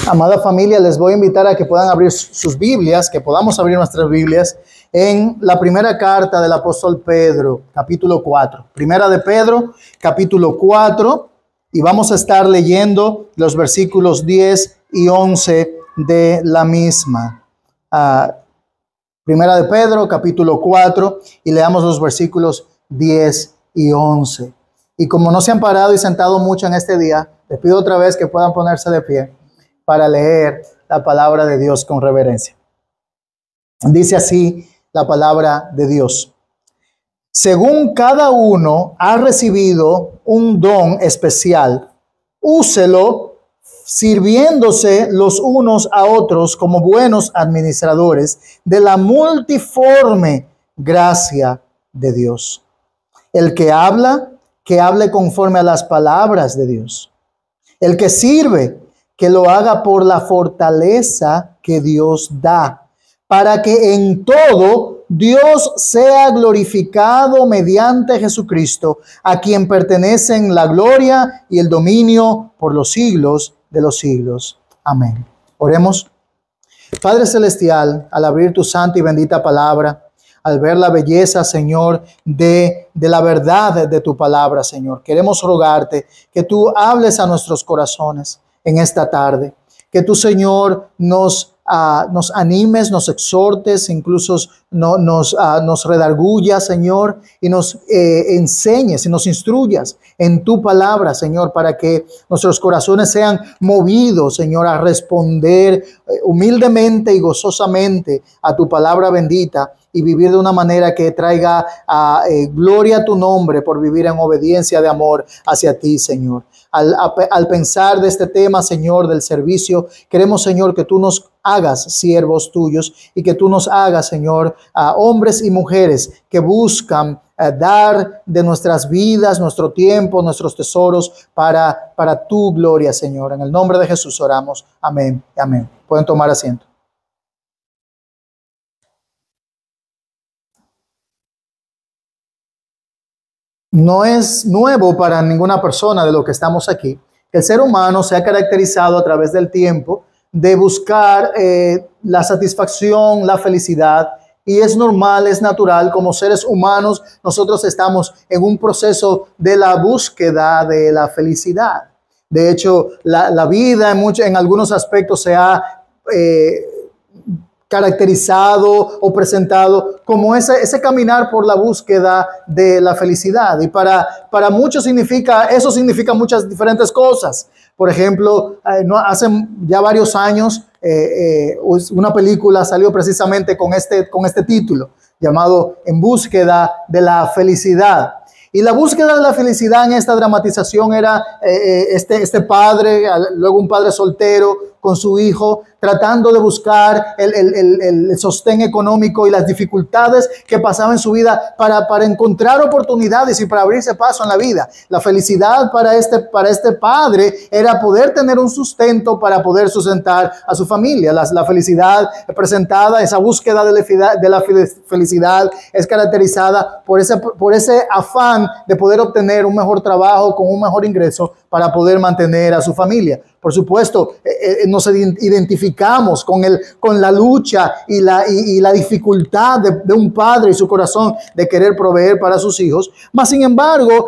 Amada familia, les voy a invitar a que puedan abrir sus Biblias, que podamos abrir nuestras Biblias en la primera carta del apóstol Pedro, capítulo 4. Primera de Pedro, capítulo 4, y vamos a estar leyendo los versículos 10 y 11 de la misma. Primera de Pedro, capítulo 4, y leamos los versículos 10 y 11. Y como no se han parado y sentado mucho en este día, les pido otra vez que puedan ponerse de pie para leer la palabra de Dios con reverencia. Dice así la palabra de Dios. Según cada uno ha recibido un don especial, úselo sirviéndose los unos a otros como buenos administradores de la multiforme gracia de Dios. El que hable conforme a las palabras de Dios. El que sirve, que lo haga por la fortaleza que Dios da, para que en todo Dios sea glorificado mediante Jesucristo, a quien pertenecen la gloria y el dominio por los siglos de los siglos. Amén. Oremos. Padre Celestial, al abrir tu santa y bendita palabra, al ver la belleza, Señor, de la verdad de tu palabra, Señor, queremos rogarte que tú hables a nuestros corazones en esta tarde, que tú, Señor, nos animes, nos exhortes, incluso nos redargullas, Señor, y nos enseñes y nos instruyas en tu palabra, Señor, para que nuestros corazones sean movidos, Señor, a responder humildemente y gozosamente a tu palabra bendita y vivir de una manera que traiga gloria a tu nombre por vivir en obediencia de amor hacia ti, Señor. Al pensar de este tema, Señor, del servicio, queremos, Señor, que tú nos hagas siervos tuyos y que tú nos hagas, Señor, hombres y mujeres que buscan dar de nuestras vidas, nuestro tiempo, nuestros tesoros para tu gloria, Señor. En el nombre de Jesús oramos. Amén. Amén. Pueden tomar asiento. No es nuevo para ninguna persona de lo que estamos aquí, que el ser humano se ha caracterizado a través del tiempo de buscar la satisfacción, la felicidad, y es normal, es natural, como seres humanos, nosotros estamos en un proceso de la búsqueda de la felicidad. De hecho, la vida en algunos aspectos se ha caracterizado o presentado como ese caminar por la búsqueda de la felicidad. Y para muchos eso significa muchas diferentes cosas. Por ejemplo, hace ya varios años una película salió precisamente con este título, llamado En búsqueda de la felicidad. Y la búsqueda de la felicidad en esta dramatización era este padre, luego un padre soltero con su hijo, tratando de buscar el sostén económico y las dificultades que pasaba en su vida para encontrar oportunidades y para abrirse paso en la vida. La felicidad para este padre era poder tener un sustento para poder sustentar a su familia. La felicidad presentada, esa búsqueda de la felicidad es caracterizada por ese afán de poder obtener un mejor trabajo con un mejor ingreso para poder mantener a su familia. Por supuesto, nos identificamos con la lucha y la dificultad de un padre y su corazón de querer proveer para sus hijos. Mas, sin embargo,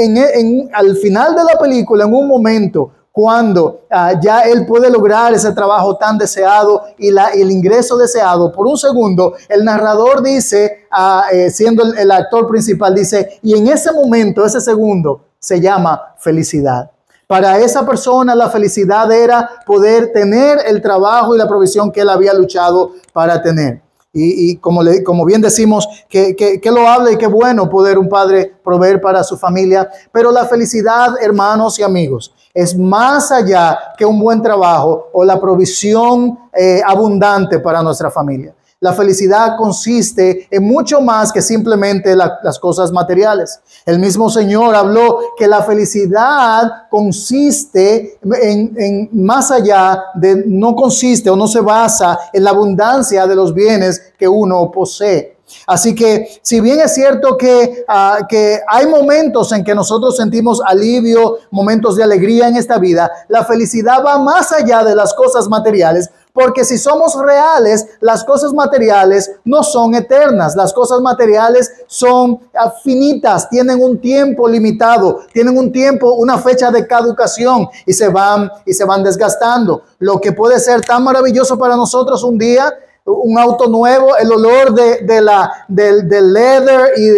al final de la película, en un momento, cuando ya él puede lograr ese trabajo tan deseado y el ingreso deseado, por un segundo, el narrador dice, siendo el actor principal, dice, y en ese momento, ese segundo, se llama felicidad. Para esa persona la felicidad era poder tener el trabajo y la provisión que él había luchado para tener. Y como bien decimos, que loable y qué bueno poder un padre proveer para su familia. Pero la felicidad, hermanos y amigos, es más allá que un buen trabajo o la provisión abundante para nuestra familia. La felicidad consiste en mucho más que simplemente las cosas materiales. El mismo Señor habló que la felicidad consiste en más allá no consiste o no se basa en la abundancia de los bienes que uno posee. Así que, si bien es cierto que hay momentos en que nosotros sentimos alivio, momentos de alegría en esta vida, la felicidad va más allá de las cosas materiales, porque si somos reales, las cosas materiales no son eternas. Las cosas materiales son finitas, tienen un tiempo limitado, tienen un tiempo, una fecha de caducación y se van desgastando. Lo que puede ser tan maravilloso para nosotros un día, un auto nuevo, el olor del leather y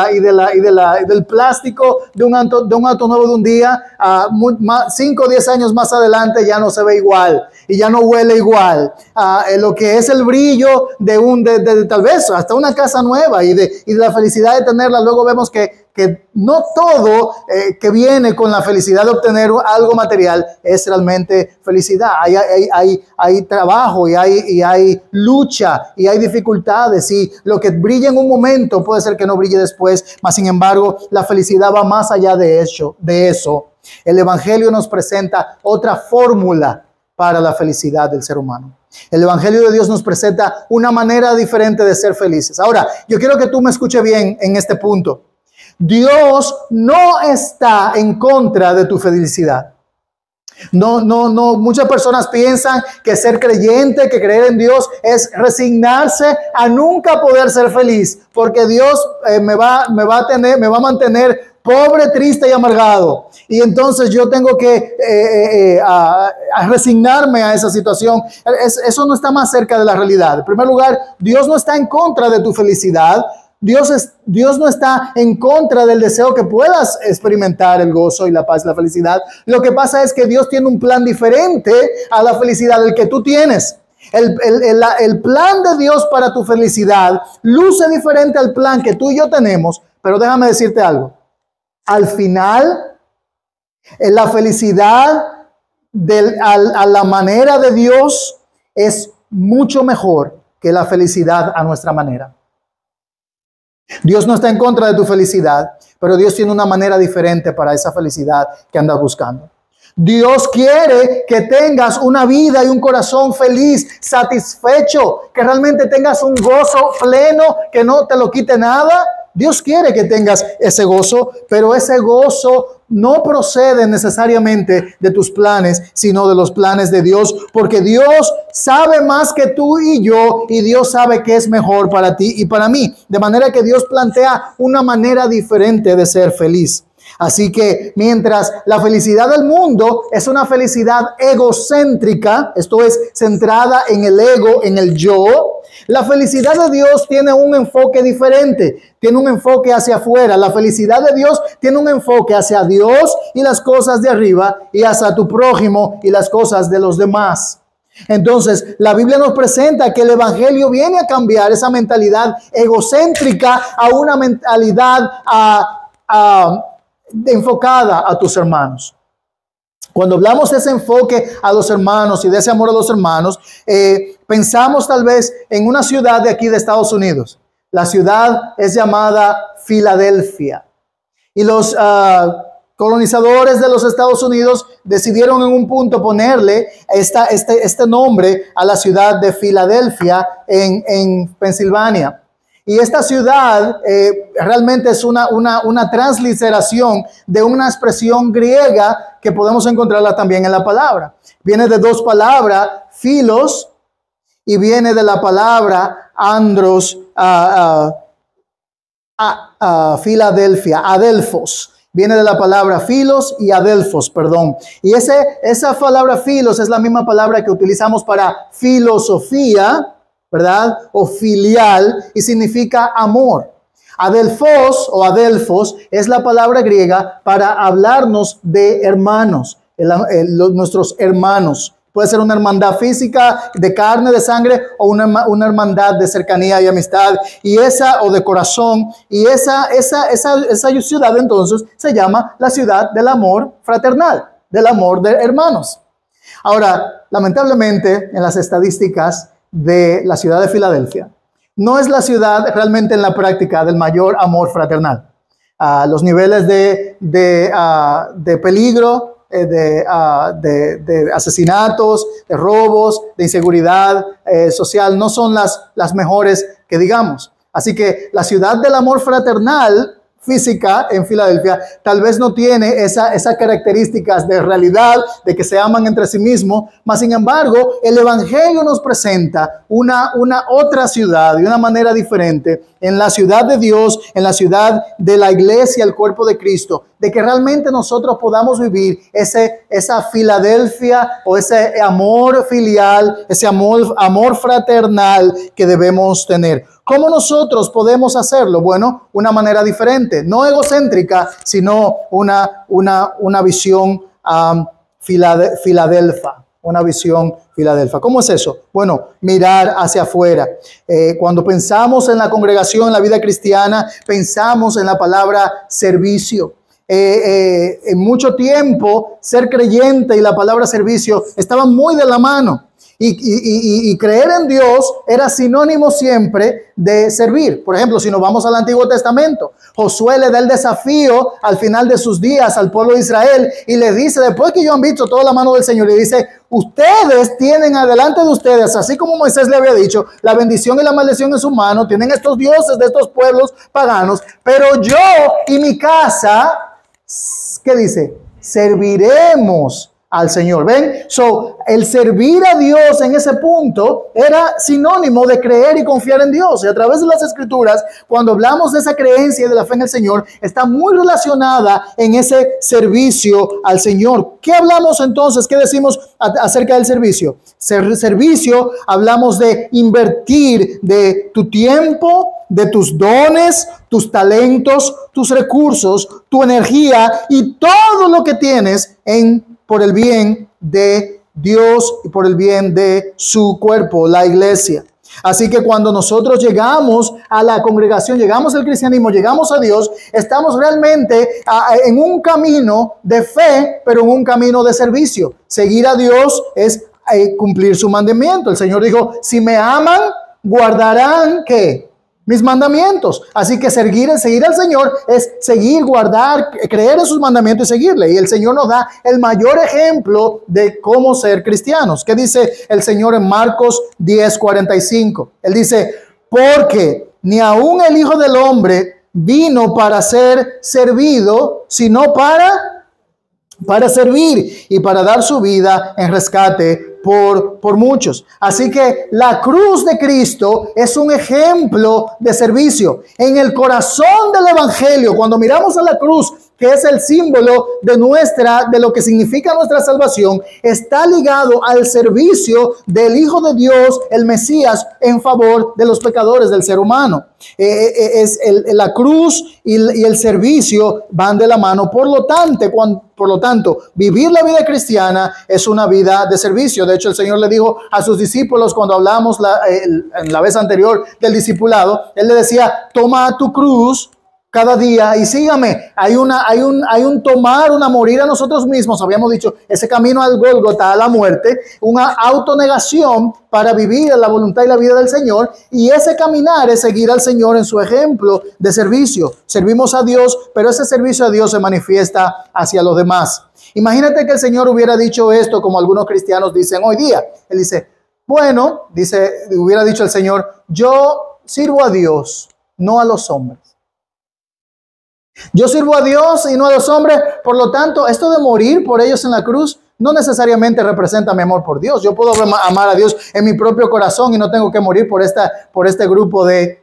del plástico de un auto nuevo de un día, 5 o 10 años más adelante ya no se ve igual y ya no huele igual. Lo que es el brillo de tal vez hasta una casa nueva y de la felicidad de tenerla, luego vemos que no todo que viene con la felicidad de obtener algo material es realmente felicidad. Hay trabajo y hay lucha y hay dificultades, y lo que brilla en un momento puede ser que no brille después, mas sin embargo la felicidad va más allá de eso. El Evangelio nos presenta otra fórmula para la felicidad del ser humano. El Evangelio de Dios nos presenta una manera diferente de ser felices. Ahora, yo quiero que tú me escuches bien en este punto. Dios no está en contra de tu felicidad. No. Muchas personas piensan que ser creyente, que creer en Dios, es resignarse a nunca poder ser feliz, porque Dios me va a mantener pobre, triste y amargado. Y entonces yo tengo que a resignarme a esa situación. Eso no está más cerca de la realidad. En primer lugar, Dios no está en contra de tu felicidad. Dios no está en contra del deseo que puedas experimentar el gozo y la paz y la felicidad. Lo que pasa es que Dios tiene un plan diferente a la felicidad del que tú tienes. El plan de Dios para tu felicidad luce diferente al plan que tú y yo tenemos, pero déjame decirte algo. Al final, la felicidad a la manera de Dios es mucho mejor que la felicidad a nuestra manera. Dios no está en contra de tu felicidad, pero Dios tiene una manera diferente para esa felicidad que andas buscando. Dios quiere que tengas una vida y un corazón feliz, satisfecho, que realmente tengas un gozo pleno, que no te lo quite nada. Dios quiere que tengas ese gozo, pero ese gozo no procede necesariamente de tus planes, sino de los planes de Dios, porque Dios sabe más que tú y yo, y Dios sabe qué es mejor para ti y para mí. De manera que Dios plantea una manera diferente de ser feliz. Así que mientras la felicidad del mundo es una felicidad egocéntrica, esto es, centrada en el ego, en el yo, la felicidad de Dios tiene un enfoque diferente, tiene un enfoque hacia afuera. La felicidad de Dios tiene un enfoque hacia Dios y las cosas de arriba, y hacia tu prójimo y las cosas de los demás. Entonces, la Biblia nos presenta que el Evangelio viene a cambiar esa mentalidad egocéntrica a una mentalidad enfocada a tus hermanos. Cuando hablamos de ese enfoque a los hermanos y de ese amor a los hermanos, pensamos tal vez en una ciudad de aquí de Estados Unidos. La ciudad es llamada Filadelfia. Y los colonizadores de los Estados Unidos decidieron en un punto ponerle este nombre a la ciudad de Filadelfia en Pensilvania. Y esta ciudad realmente es una transliteración de una expresión griega que podemos encontrarla también en la palabra. Viene de dos palabras, filos, y viene de la palabra andros, Filadelfia, adelfos. Viene de la palabra filos y adelfos, perdón. Y esa palabra filos es la misma palabra que utilizamos para filosofía, ¿verdad? O filial, y significa amor. Adelfos o adelfos es la palabra griega para hablarnos de hermanos, nuestros hermanos. Puede ser una hermandad física, de carne, de sangre, o una hermandad de cercanía y amistad, o de corazón. Y esa ciudad entonces se llama la ciudad del amor fraternal, del amor de hermanos. Ahora, lamentablemente, en las estadísticas de la ciudad de Filadelfia, no es la ciudad realmente en la práctica del mayor amor fraternal. Los niveles de peligro, de asesinatos, de robos, de inseguridad social no son las mejores que digamos. Así que la ciudad del amor fraternal física en Filadelfia tal vez no tiene esas características de realidad, de que se aman entre sí mismos, mas sin embargo el Evangelio nos presenta una otra ciudad de una manera diferente, en la ciudad de Dios, en la ciudad de la iglesia, el cuerpo de Cristo, de que realmente nosotros podamos vivir esa Filadelfia o ese amor filial, ese amor fraternal que debemos tener. ¿Cómo nosotros podemos hacerlo? Bueno, una manera diferente, no egocéntrica, sino una visión filadelfa. Una visión filadelfa. ¿Cómo es eso? Bueno, mirar hacia afuera. Cuando pensamos en la congregación, en la vida cristiana, pensamos en la palabra servicio. En mucho tiempo, ser creyente y la palabra servicio estaban muy de la mano. Y creer en Dios era sinónimo siempre de servir. Por ejemplo, si nos vamos al Antiguo Testamento, Josué le da el desafío al final de sus días al pueblo de Israel y le dice, después que ellos han visto toda la mano del Señor, le dice, ustedes tienen adelante de ustedes, así como Moisés le había dicho, la bendición y la maldición en su mano, tienen estos dioses de estos pueblos paganos, pero yo y mi casa, ¿qué dice? Serviremos al Señor. ¿Ven? El servir a Dios en ese punto era sinónimo de creer y confiar en Dios. Y a través de las Escrituras, cuando hablamos de esa creencia y de la fe en el Señor, está muy relacionada en ese servicio al Señor. ¿Qué hablamos entonces? ¿Qué decimos acerca del servicio? Servicio, hablamos de invertir de tu tiempo, de tus dones, tus talentos, tus recursos, tu energía y todo lo que tienes por el bien de Dios y por el bien de su cuerpo, la iglesia. Así que cuando nosotros llegamos a la congregación, llegamos al cristianismo, llegamos a Dios, estamos realmente en un camino de fe, pero en un camino de servicio. Seguir a Dios es cumplir su mandamiento. El Señor dijo, si me aman, guardarán, ¿qué? Mis mandamientos. Así que seguir al Señor es seguir, guardar, creer en sus mandamientos y seguirle. Y el Señor nos da el mayor ejemplo de cómo ser cristianos. ¿Qué dice el Señor en Marcos 10:45? Él dice, porque ni aun el Hijo del Hombre vino para ser servido, sino para servir y para dar su vida en rescate por muchos. Así que la cruz de Cristo es un ejemplo de servicio. En el corazón del Evangelio, cuando miramos a la cruz, que es el símbolo de lo que significa nuestra salvación, está ligado al servicio del Hijo de Dios, el Mesías, en favor de los pecadores, del ser humano. La cruz y el servicio van de la mano. Por lo tanto, vivir la vida cristiana es una vida de servicio. De hecho, el Señor le dijo a sus discípulos cuando hablamos en la vez anterior del discipulado, Él le decía, toma tu cruz cada día y sígame. Hay un tomar, una morir a nosotros mismos. Habíamos dicho, ese camino al Gólgota, a la muerte, una autonegación para vivir la voluntad y la vida del Señor. Y ese caminar es seguir al Señor en su ejemplo de servicio. Servimos a Dios, pero ese servicio a Dios se manifiesta hacia los demás. Imagínate que el Señor hubiera dicho esto como algunos cristianos dicen hoy día. Él dice, hubiera dicho el Señor, yo sirvo a Dios, no a los hombres. Yo sirvo a Dios y no a los hombres, por lo tanto, esto de morir por ellos en la cruz no necesariamente representa mi amor por Dios. Yo puedo amar a Dios en mi propio corazón y no tengo que morir por este grupo de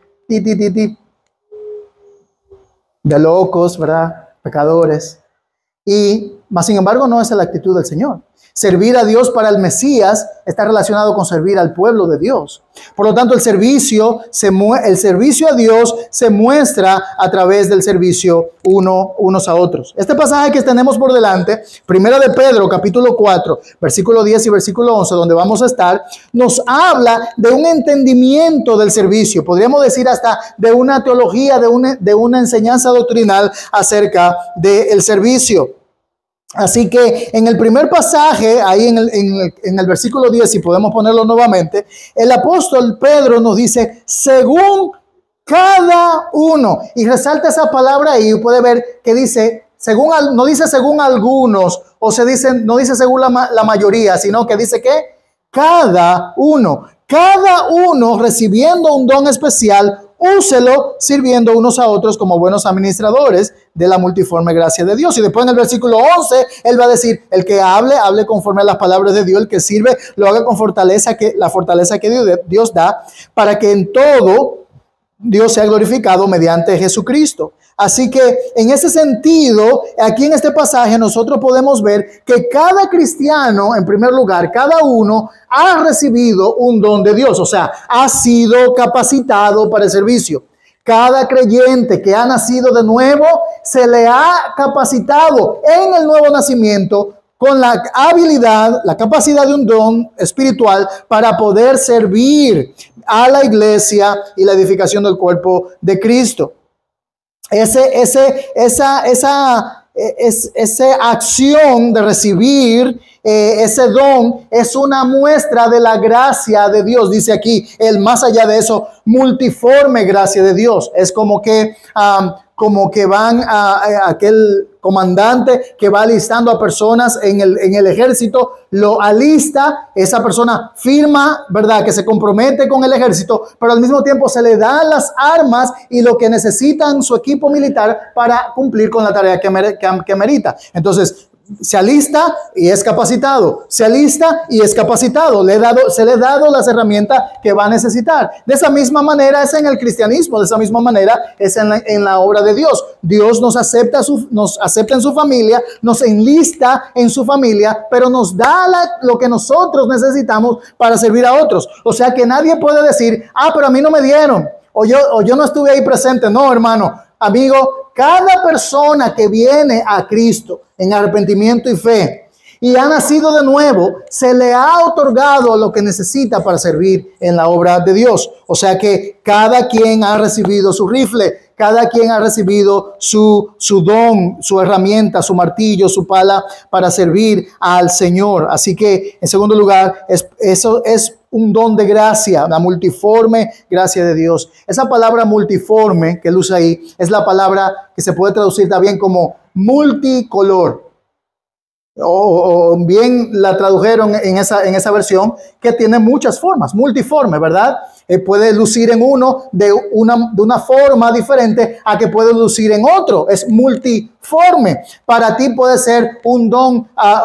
locos, ¿verdad? Pecadores. Mas sin embargo, no es la actitud del Señor. Servir a Dios para el Mesías está relacionado con servir al pueblo de Dios. Por lo tanto, el servicio a Dios se muestra a través del servicio unos a otros. Este pasaje que tenemos por delante, Primera de Pedro, capítulo 4, versículo 10 y versículo 11, donde vamos a estar, nos habla de un entendimiento del servicio. Podríamos decir hasta de una teología, de una enseñanza doctrinal acerca del servicio. Así que en el primer pasaje, ahí en el versículo 10, si podemos ponerlo nuevamente, el apóstol Pedro nos dice, según cada uno. Y resalta esa palabra ahí, puede ver que dice, no dice según algunos, no dice según la mayoría, sino que dice que cada uno recibiendo un don especial, úselo sirviendo unos a otros como buenos administradores de la multiforme gracia de Dios. Y después en el versículo 11, él va a decir, el que hable, hable conforme a las palabras de Dios, el que sirve, lo haga con la fortaleza que Dios da, para que en todo Dios sea glorificado mediante Jesucristo. Así que en ese sentido, aquí en este pasaje nosotros podemos ver que cada cristiano, en primer lugar, cada uno ha recibido un don de Dios, o sea, ha sido capacitado para el servicio. Cada creyente que ha nacido de nuevo se le ha capacitado en el nuevo nacimiento con la habilidad, la capacidad de un don espiritual para poder servir a la iglesia y la edificación del cuerpo de Cristo. Esa acción de recibir ese don es una muestra de la gracia de Dios. Dice aquí, el más allá de eso, multiforme gracia de Dios. Es como que van a aquel comandante que va alistando a personas en el ejército, lo alista, esa persona firma, ¿verdad?, que se compromete con el ejército, pero al mismo tiempo se le dan las armas y lo que necesitan su equipo militar para cumplir con la tarea que merita. Entonces, se alista y es capacitado, se alista y es capacitado, se le ha dado las herramientas que va a necesitar. De esa misma manera es en el cristianismo, de esa misma manera es en la obra de Dios. Dios nos acepta en su familia, nos enlista en su familia, pero nos da lo que nosotros necesitamos para servir a otros. O sea que nadie puede decir, pero a mí no me dieron, o yo no estuve ahí presente. No, hermano, amigo, cada persona que viene a Cristo en arrepentimiento y fe y ha nacido de nuevo, se le ha otorgado lo que necesita para servir en la obra de Dios. O sea que cada quien ha recibido su rifle, cada quien ha recibido su don, su herramienta, su martillo, su pala para servir al Señor. Así que, en segundo lugar, eso es un don de gracia, la multiforme gracia de Dios. Esa palabra multiforme que él usa ahí es la palabra que se puede traducir también como multicolor. O bien la tradujeron en esa versión, que tiene muchas formas, multiforme, ¿verdad? Puede lucir en uno de una forma diferente a que puede lucir en otro. Es multiforme. Para ti puede ser un don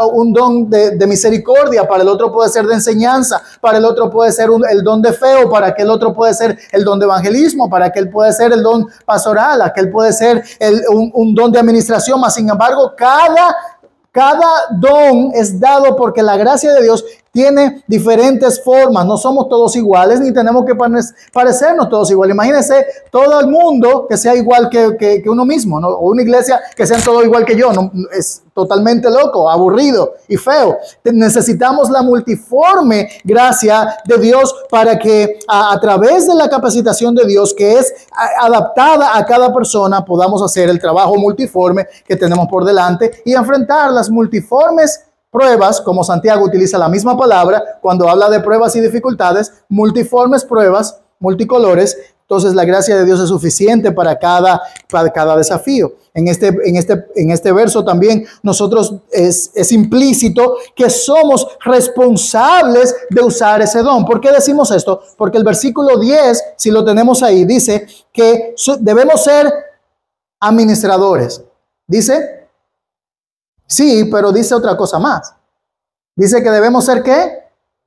de misericordia, para el otro puede ser de enseñanza, para el otro puede ser el don de fe, o para aquel otro puede ser el don de evangelismo, para aquel puede ser el don pastoral, aquel puede ser un don de administración. Mas, sin embargo, cada don es dado porque la gracia de Dios tiene diferentes formas. No somos todos iguales, ni tenemos que parecernos todos iguales. Imagínense todo el mundo que sea igual que uno mismo, ¿no? O una iglesia que sean todos igual que yo. No, es totalmente loco, aburrido y feo. Necesitamos la multiforme gracia de Dios para que a través de la capacitación de Dios, que es adaptada a cada persona, podamos hacer el trabajo multiforme que tenemos por delante y enfrentar las multiformes pruebas, como Santiago utiliza la misma palabra cuando habla de pruebas y dificultades, multiformes pruebas, multicolores. Entonces la gracia de Dios es suficiente para cada desafío. En este verso también nosotros es implícito que somos responsables de usar ese don. ¿Por qué decimos esto? Porque el versículo 10, si lo tenemos ahí, dice que debemos ser administradores. Dice, sí, pero dice otra cosa más. Dice que debemos ser, ¿qué?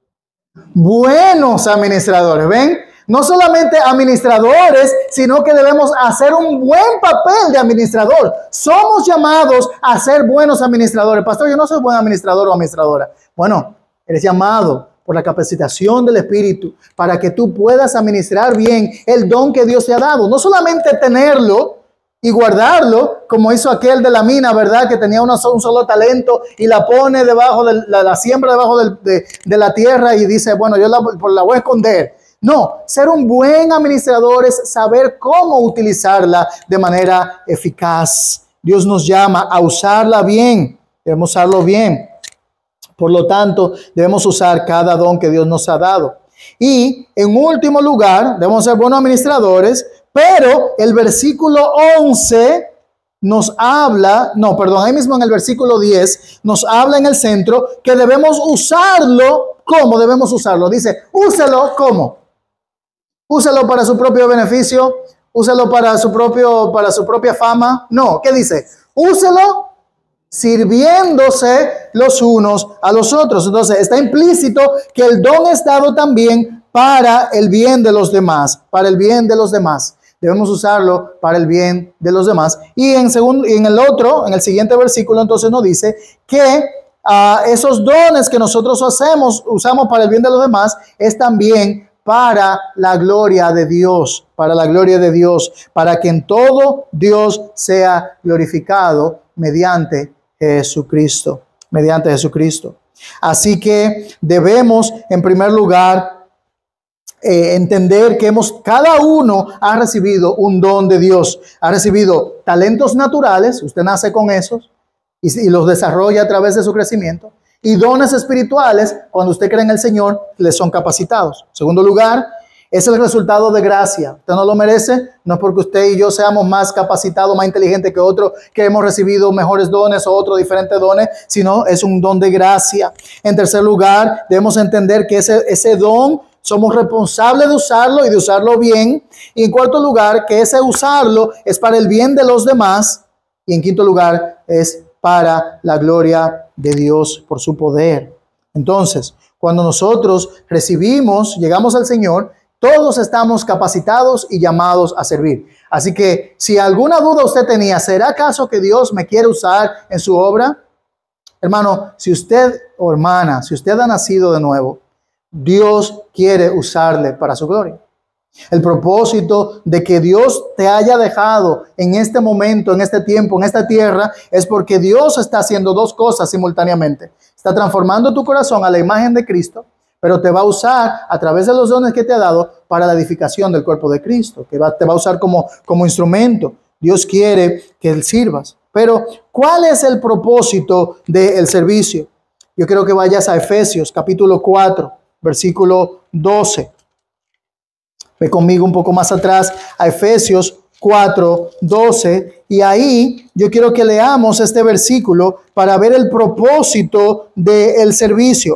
Buenos administradores, ¿ven? No solamente administradores, sino que debemos hacer un buen papel de administrador. Somos llamados a ser buenos administradores. Pastor, yo no soy buen administrador o administradora. Bueno, eres llamado por la capacitación del Espíritu para que tú puedas administrar bien el don que Dios te ha dado. No solamente tenerlo y guardarlo, como hizo aquel de la mina, ¿verdad? Que tenía un solo talento y la pone debajo de la siembra debajo de la tierra y dice, bueno, yo la voy a esconder. No, ser un buen administrador es saber cómo utilizarla de manera eficaz. Dios nos llama a usarla bien, debemos usarlo bien. Por lo tanto, debemos usar cada don que Dios nos ha dado. Y en último lugar, debemos ser buenos administradores, pero el versículo 11 nos habla, ahí mismo en el versículo 10, nos habla en el centro que debemos usarlo. ¿Cómo debemos usarlo? Dice, úselo ¿cómo? Úselo para su propio beneficio, úselo para su propia fama. No, ¿qué dice? Úselo sirviéndose los unos a los otros. Entonces está implícito que el don es dado también para el bien de los demás, para el bien de los demás. Debemos usarlo para el bien de los demás. Y en el siguiente versículo, entonces nos dice que esos dones que nosotros usamos para el bien de los demás, es también para la gloria de Dios, para que en todo Dios sea glorificado mediante Jesucristo, Así que debemos, en primer lugar, entender que cada uno ha recibido un don de Dios, ha recibido talentos naturales, usted nace con esos y los desarrolla a través de su crecimiento, y dones espirituales, cuando usted cree en el Señor, les son capacitados. En segundo lugar, es el resultado de gracia. Usted no lo merece, no es porque usted y yo seamos más capacitados, más inteligentes que otros, que hemos recibido mejores dones o otros diferentes dones, sino es un don de gracia. En tercer lugar, debemos entender que ese don somos responsables de usarlo y de usarlo bien. Y en cuarto lugar, que ese usarlo es para el bien de los demás. Y en quinto lugar, es para la gloria de Dios por su poder. Entonces, cuando nosotros llegamos al Señor, todos estamos capacitados y llamados a servir. Así que si alguna duda usted tenía, ¿será acaso que Dios me quiere usar en su obra? Hermano, si usted o hermana, si usted ha nacido de nuevo, Dios quiere usarle para su gloria. El propósito de que Dios te haya dejado en este momento, en este tiempo, en esta tierra, es porque Dios está haciendo dos cosas simultáneamente. Está transformando tu corazón a la imagen de Cristo, pero te va a usar a través de los dones que te ha dado para la edificación del cuerpo de Cristo, te va a usar como instrumento. Dios quiere que sirvas. Pero, ¿cuál es el propósito del servicio? Yo quiero que vayas a Efesios capítulo 4, versículo 12. Ve conmigo un poco más atrás a Efesios 4, 12. Y ahí yo quiero que leamos este versículo para ver el propósito del servicio.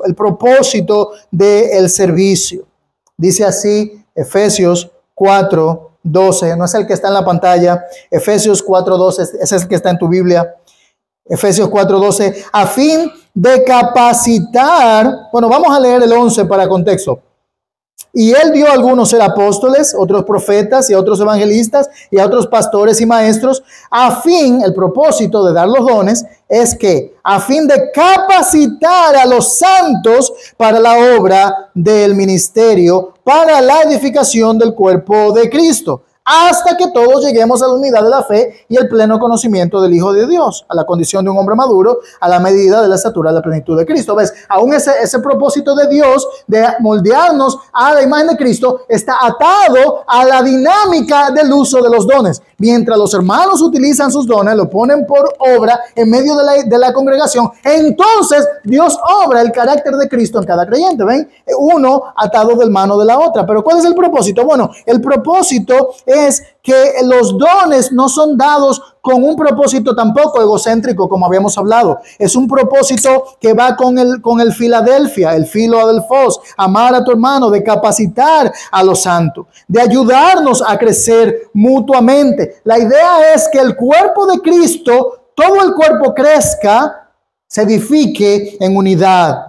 Dice así Efesios 4, 12. No es el que está en la pantalla. Efesios 4, 12. Ese es el que está en tu Biblia. Efesios 4, 12. A fin de capacitar. Bueno, vamos a leer el 11 para contexto. Y él dio a algunos ser apóstoles, otros profetas y a otros evangelistas y a otros pastores y maestros, el propósito de dar los dones es que a fin de capacitar a los santos para la obra del ministerio, para la edificación del cuerpo de Cristo, hasta que todos lleguemos a la unidad de la fe y el pleno conocimiento del Hijo de Dios, a la condición de un hombre maduro, a la medida de la estatura de la plenitud de Cristo. ¿Ves? Aún ese propósito de Dios de moldearnos a la imagen de Cristo está atado a la dinámica del uso de los dones. Mientras los hermanos utilizan sus dones, lo ponen por obra en medio de la congregación, entonces Dios obra el carácter de Cristo en cada creyente. ¿Ven? Uno atado del mano de la otra. Pero ¿cuál es el propósito? Bueno, el propósito es que los dones no son dados con un propósito tampoco egocéntrico, como habíamos hablado. Es un propósito que va con el Filadelfia, el Filadelfos, amar a tu hermano, de capacitar a los santos, de ayudarnos a crecer mutuamente. La idea es que el cuerpo de Cristo, todo el cuerpo crezca, se edifique en unidad.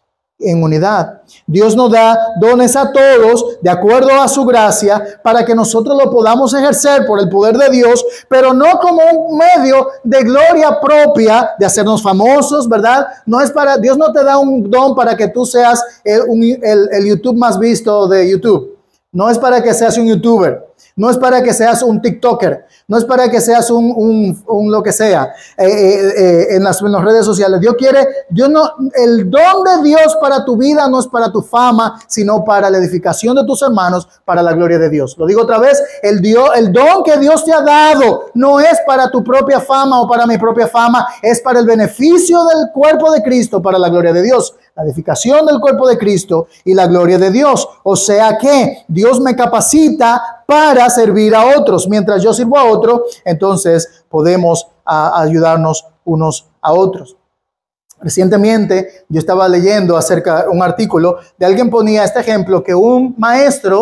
Dios nos da dones a todos de acuerdo a su gracia para que nosotros lo podamos ejercer por el poder de Dios, pero no como un medio de gloria propia, de hacernos famosos, ¿verdad? Dios no te da un don para que tú seas el YouTube más visto de YouTube. No es para que seas un YouTuber. No es para que seas un TikToker. No es para que seas un lo que sea en las redes sociales. El don de Dios para tu vida no es para tu fama, sino para la edificación de tus hermanos, para la gloria de Dios. Lo digo otra vez, el don que Dios te ha dado no es para tu propia fama o para mi propia fama, es para el beneficio del cuerpo de Cristo, para la gloria de Dios. La edificación del cuerpo de Cristo y la gloria de Dios. O sea que Dios me capacita para servir a otros. Mientras yo sirvo a otro, entonces podemos ayudarnos unos a otros. Recientemente yo estaba leyendo acerca de un artículo de alguien ponía este ejemplo, que un maestro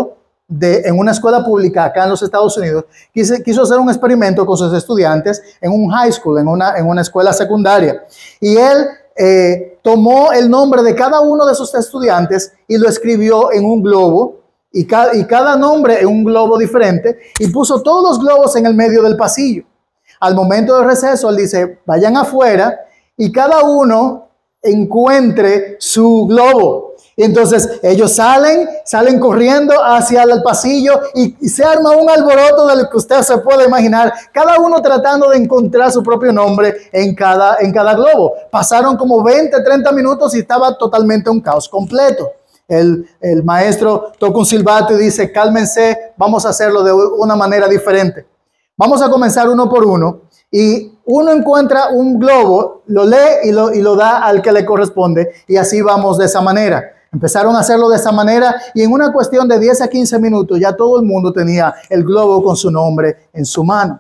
en una escuela pública acá en los Estados Unidos, quiso hacer un experimento con sus estudiantes en un high school, en una escuela secundaria. Y él tomó el nombre de cada uno de sus estudiantes y lo escribió en un globo, y cada nombre en un globo diferente, y puso todos los globos en el medio del pasillo. Al momento del receso, él dice, vayan afuera y cada uno encuentre su globo. Y entonces ellos salen corriendo hacia el pasillo y se arma un alboroto del que usted se puede imaginar, cada uno tratando de encontrar su propio nombre en cada globo. Pasaron como 20, 30 minutos y estaba totalmente un caos completo. El maestro toca un silbato y dice, cálmense, vamos a hacerlo de una manera diferente. Vamos a comenzar uno por uno. Y uno encuentra un globo, lo lee y lo da al que le corresponde. Y así vamos de esa manera. Empezaron a hacerlo de esa manera y en una cuestión de 10 a 15 minutos ya todo el mundo tenía el globo con su nombre en su mano.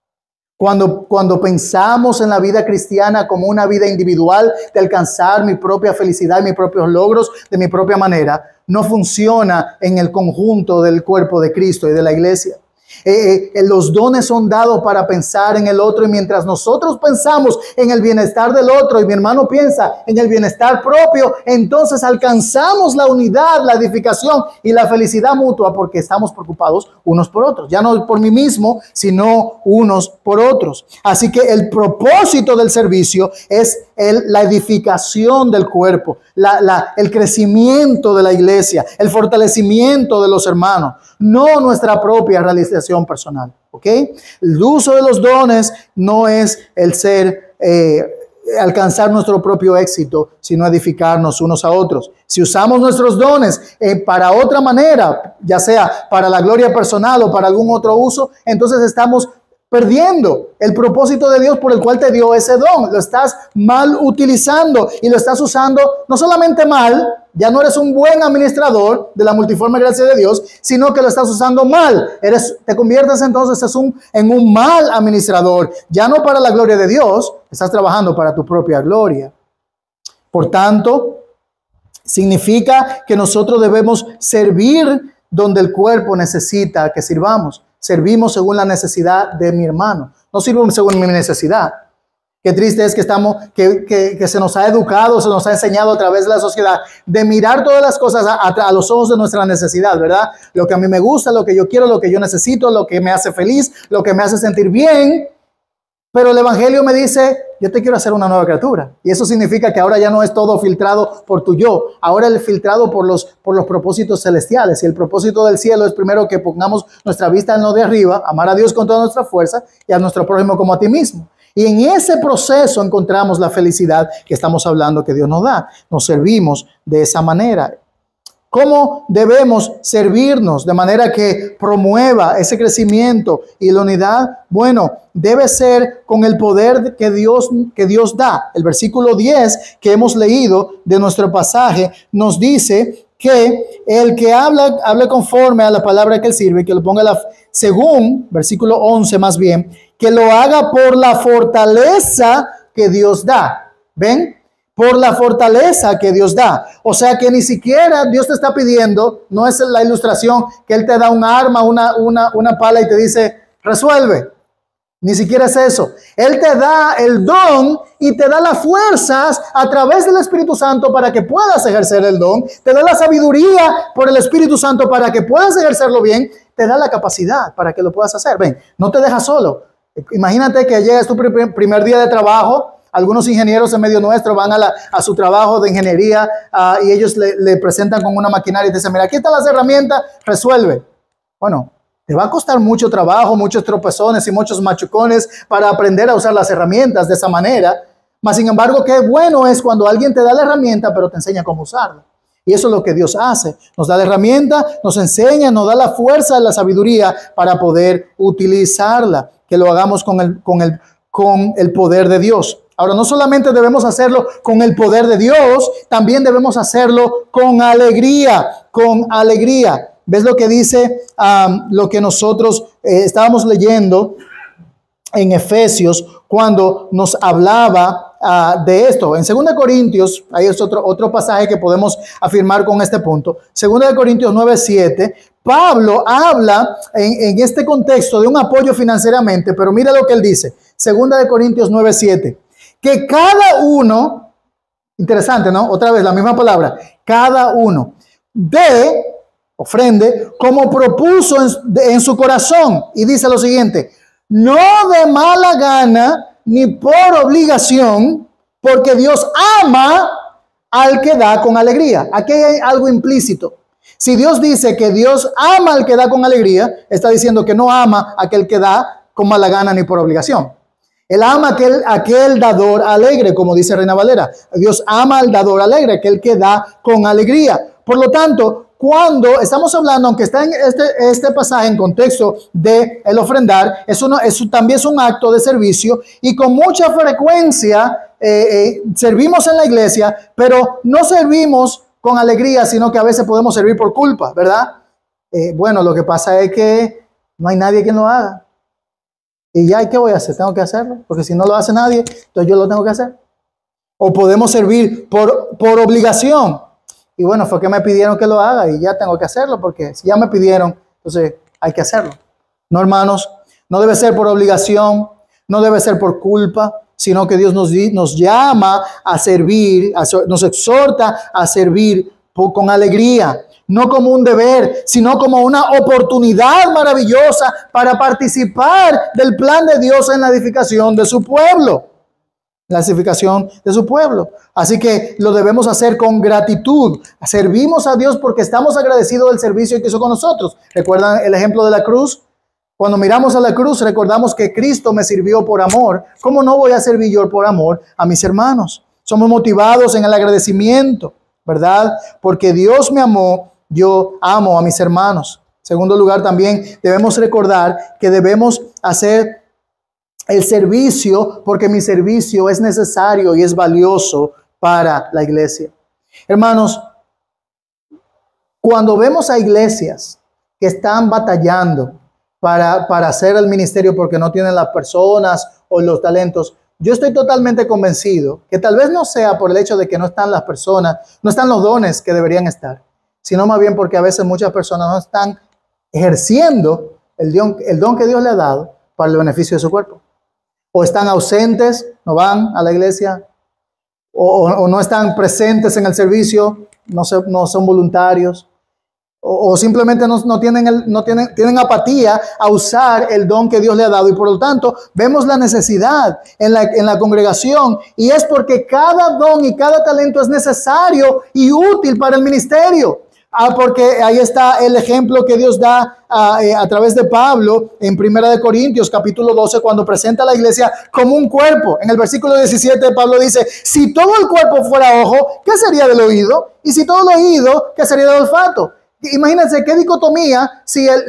Cuando pensamos en la vida cristiana como una vida individual de alcanzar mi propia felicidad, mis propios logros de mi propia manera, no funciona en el conjunto del cuerpo de Cristo y de la iglesia. Los dones son dados para pensar en el otro, y mientras nosotros pensamos en el bienestar del otro y mi hermano piensa en el bienestar propio, entonces alcanzamos la unidad, la edificación y la felicidad mutua, porque estamos preocupados unos por otros, ya no por mí mismo, sino unos por otros. Así que el propósito del servicio es la edificación del cuerpo, el crecimiento de la iglesia, el fortalecimiento de los hermanos, no nuestra propia realización personal. ¿Ok? El uso de los dones no es el alcanzar nuestro propio éxito, sino edificarnos unos a otros. Si usamos nuestros dones para otra manera, ya sea para la gloria personal o para algún otro uso, entonces estamos perdiendo el propósito de Dios por el cual te dio ese don. Lo estás mal utilizando y lo estás usando no solamente mal, ya no eres un buen administrador de la multiforme gracia de Dios, sino que lo estás usando mal. Te conviertes entonces en un mal administrador, ya no para la gloria de Dios, estás trabajando para tu propia gloria. Por tanto, significa que nosotros debemos servir donde el cuerpo necesita que sirvamos. Servimos según la necesidad de mi hermano, no sirvemos según mi necesidad. Qué triste es que se nos ha educado, se nos ha enseñado a través de la sociedad de mirar todas las cosas a los ojos de nuestra necesidad, ¿verdad? Lo que a mí me gusta, lo que yo quiero, lo que yo necesito, lo que me hace feliz, lo que me hace sentir bien. Pero el Evangelio me dice, yo te quiero hacer una nueva criatura. Y eso significa que ahora ya no es todo filtrado por tu yo. Ahora es filtrado por los propósitos celestiales. Y el propósito del cielo es primero que pongamos nuestra vista en lo de arriba, amar a Dios con toda nuestra fuerza y a nuestro prójimo como a ti mismo. Y en ese proceso encontramos la felicidad que estamos hablando que Dios nos da. Nos servimos de esa manera. ¿Cómo debemos servirnos de manera que promueva ese crecimiento y la unidad? Bueno, debe ser con el poder que Dios da. El versículo 10 que hemos leído de nuestro pasaje nos dice que el que hable conforme a la palabra que él sirve, que lo ponga según, versículo 11 más bien, que lo haga por la fortaleza que Dios da. ¿Ven? Por la fortaleza que Dios da. O sea que ni siquiera Dios te está pidiendo, no es la ilustración que Él te da un arma, una pala y te dice, resuelve. Ni siquiera es eso. Él te da el don y te da las fuerzas a través del Espíritu Santo para que puedas ejercer el don. Te da la sabiduría por el Espíritu Santo para que puedas ejercerlo bien. Te da la capacidad para que lo puedas hacer. Ven, no te dejas solo. Imagínate que llegas tu primer día de trabajo. Algunos ingenieros en medio nuestro van a su trabajo de ingeniería y ellos le presentan con una maquinaria y te dicen, mira, aquí están las herramientas, resuelve. Bueno, te va a costar mucho trabajo, muchos tropezones y muchos machucones para aprender a usar las herramientas de esa manera. Mas, sin embargo, qué bueno es cuando alguien te da la herramienta, pero te enseña cómo usarla. Y eso es lo que Dios hace. Nos da la herramienta, nos enseña, nos da la fuerza, la sabiduría para poder utilizarla. Que lo hagamos con el poder de Dios. Ahora, no solamente debemos hacerlo con el poder de Dios, también debemos hacerlo con alegría, con alegría. ¿Ves lo que dice lo que nosotros estábamos leyendo en Efesios cuando nos hablaba de esto. En 2 Corintios, ahí es otro pasaje que podemos afirmar con este punto. 2 Corintios 9:7, Pablo habla en este contexto de un apoyo financieramente, pero mira lo que él dice. 2 Corintios 9:7, que cada uno, interesante, ¿no? Otra vez la misma palabra, cada uno ofrende como propuso en su corazón. Y dice lo siguiente: no de mala gana ni por obligación, porque Dios ama al que da con alegría. Aquí hay algo implícito. Si Dios dice que Dios ama al que da con alegría, está diciendo que no ama a aquel que da con mala gana ni por obligación. Él ama aquel dador alegre, como dice Reina Valera. Dios ama al dador alegre, aquel que da con alegría. Por lo tanto, cuando estamos hablando, aunque está en este pasaje en contexto de el ofrendar, eso también es un acto de servicio, y con mucha frecuencia servimos en la iglesia, pero no servimos con alegría, sino que a veces podemos servir por culpa, ¿verdad? Bueno, lo que pasa es que no hay nadie que lo haga. Y ya, ¿qué voy a hacer? Tengo que hacerlo, porque si no lo hace nadie, entonces yo lo tengo que hacer. O podemos servir por obligación. Y bueno, fue que me pidieron que lo haga y ya tengo que hacerlo, porque si ya me pidieron, entonces hay que hacerlo. No, hermanos, no debe ser por obligación, no debe ser por culpa, sino que Dios nos llama a servir, nos exhorta a servir con alegría. No como un deber, sino como una oportunidad maravillosa para participar del plan de Dios en la edificación de su pueblo. La edificación de su pueblo. Así que lo debemos hacer con gratitud. Servimos a Dios porque estamos agradecidos del servicio que hizo con nosotros. ¿Recuerdan el ejemplo de la cruz? Cuando miramos a la cruz, recordamos que Cristo me sirvió por amor. ¿Cómo no voy a servir yo por amor a mis hermanos? Somos motivados en el agradecimiento, ¿verdad? Porque Dios me amó, yo amo a mis hermanos. En segundo lugar, también debemos recordar que debemos hacer el servicio porque mi servicio es necesario y es valioso para la iglesia. Hermanos, cuando vemos a iglesias que están batallando para hacer el ministerio porque no tienen las personas o los talentos, yo estoy totalmente convencido que tal vez no sea por el hecho de que no están las personas, no están los dones que deberían estar, sino más bien porque a veces muchas personas no están ejerciendo el don que Dios le ha dado para el beneficio de su cuerpo. O están ausentes, no van a la iglesia, o no están presentes en el servicio, no son voluntarios, o simplemente tienen apatía a usar el don que Dios le ha dado, y por lo tanto vemos la necesidad en la congregación, y es porque cada don y cada talento es necesario y útil para el ministerio. Porque ahí está el ejemplo que Dios da a través de Pablo en 1 Corintios capítulo 12, cuando presenta a la iglesia como un cuerpo. En el versículo 17 Pablo dice: si todo el cuerpo fuera ojo, ¿qué sería del oído? Y si todo el oído, ¿qué sería del olfato? Imagínense qué dicotomía